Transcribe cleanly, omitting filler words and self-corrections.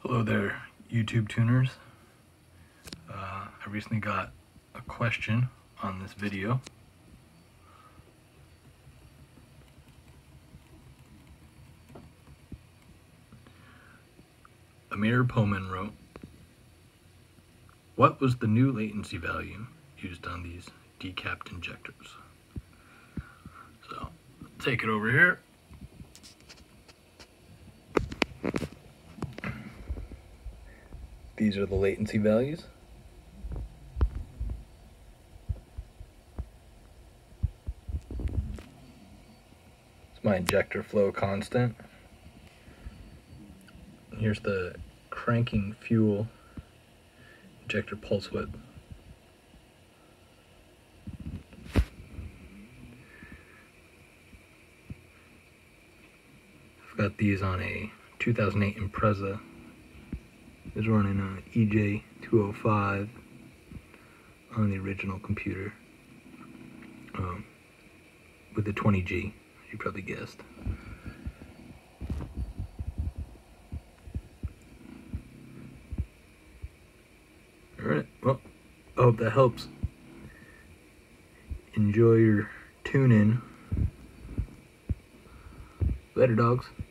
Hello there, YouTube tuners. I recently got a question on this video. Amir Poman wrote, "What was the new latency value used on these decapped injectors?" So, take it over here. These are the latency values. It's my injector flow constant. Here's the cranking fuel injector pulse width. I've got these on a 2008 Impreza. It's running an EJ205 on the original computer with the 20G, you probably guessed. Alright, well, I hope that helps. Enjoy your tune-in. Later, dogs.